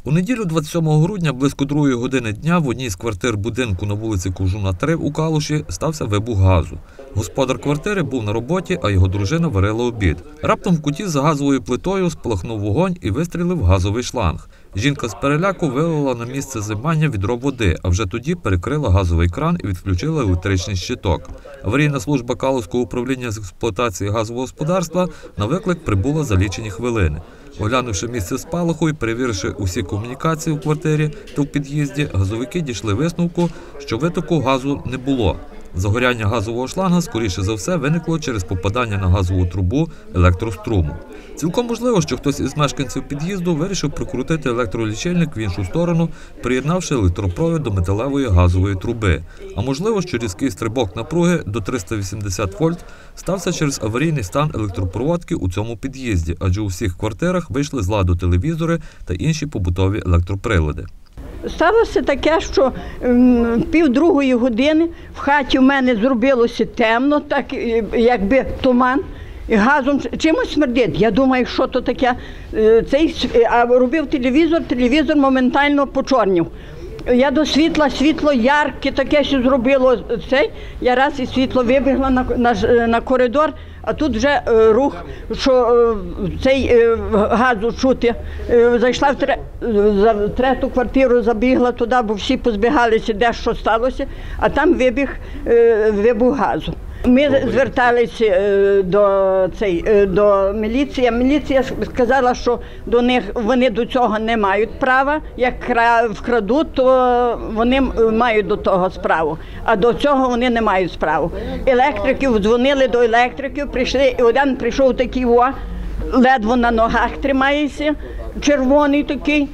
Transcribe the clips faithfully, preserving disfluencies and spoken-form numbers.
У неділю двадцять сьомого грудня близько другої години дня в одній з квартир будинку на вулиці Ковжуна, три у Калуші стався вибух газу. Господар квартири був на роботі, а його дружина варила обід. Раптом в куті за газовою плитою спалахнув вогонь і вистрілив газовий шланг. Жінка з переляку вилила на місце займання відро води, а вже тоді перекрила газовий кран і відключила електричний щиток. Аварійна служба Калузького управління з експлуатації газового господарства на виклик прибула за лічені хвилини. Оглянувши місце спалаху і перевіривши усі комунікації у квартирі та в під'їзді, газовики дійшли висновку, що витоку газу не було. Загоряння газового шланга, скоріше за все, виникло через попадання на газову трубу електроструму. Цілком можливо, що хтось із мешканців під'їзду вирішив прикрутити електролічильник в іншу сторону, приєднавши електропровід до металевої газової труби. А можливо, що різкий стрибок напруги до триста вісімдесят вольт стався через аварійний стан електропроводки у цьому під'їзді, адже у всіх квартирах вийшли з ладу телевізори та інші побутові електроприлади. Сталося таке, що пів другої години в хаті в мене зробилося темно, так якби туман, і газом чимось смердить. Я думаю, що то таке. Цей, а робив телевізор, телевізор моментально почорнів. Я до світла, світло ярке таке, що зробило цей. Я раз і світло вибігла на, на, на коридор, а тут вже е, рух, що е, цей е, газу чути. Е, зайшла в, тре, за, в трету квартиру, забігла туди, бо всі позбігалися, де що сталося, а там вибіг е, вибух газу. Ми зверталися до, цей, до міліції. Міліція сказала, що до них, вони до цього не мають права. Як вкрадуть, то вони мають до того справу, а до цього вони не мають справу. Електриків, дзвонили до електриків, прийшли, і один прийшов такий, о, ледве на ногах тримається, червоний такий.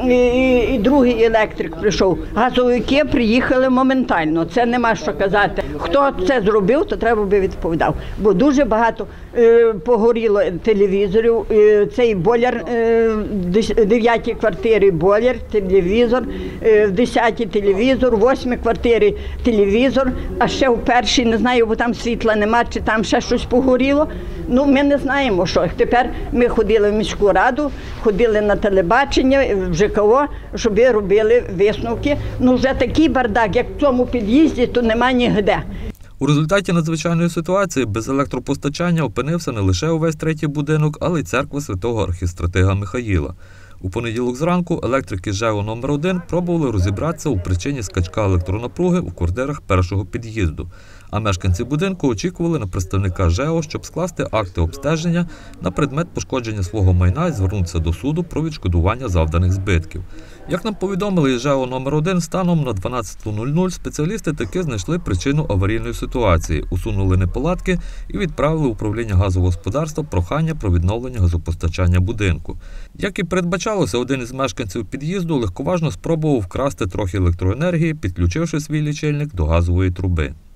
І, і другий електрик прийшов. Газовики приїхали моментально, це нема що казати. Хто це зробив, то треба би відповідав. Бо дуже багато е, погоріло телевізорів, е, цей бойлер, е, в дев'ятій квартирі бойлер, телевізор, е, в десятій телевізор, в восьмій квартирі телевізор, а ще в першій, не знаю, бо там світла нема, чи там ще щось погоріло. Ну, ми не знаємо, що. Тепер ми ходили в міську раду, ходили на телебачення, в ЖКО, щоб робили висновки. Ну, вже такий бардак, як в цьому під'їзді, то нема нігде. У результаті надзвичайної ситуації без електропостачання опинився не лише увесь третій будинок, але й церква святого архістратига Михаїла. У понеділок зранку електрики ЖЕО номер один пробували розібратися у причині скачка електронапруги у квартирах першого під'їзду. А мешканці будинку очікували на представника ЖЕО, щоб скласти акти обстеження на предмет пошкодження свого майна і звернутися до суду про відшкодування завданих збитків. Як нам повідомили із ЖЕО номер один, станом на дванадцяту нуль нуль спеціалісти таки знайшли причину аварійної ситуації, усунули неполадки і відправили в управління газового господарства прохання про відновлення газопостачання будинку. Як і передбачалося, один із мешканців під'їзду легковажно спробував вкрасти трохи електроенергії, підключивши свій лічильник до газової труби.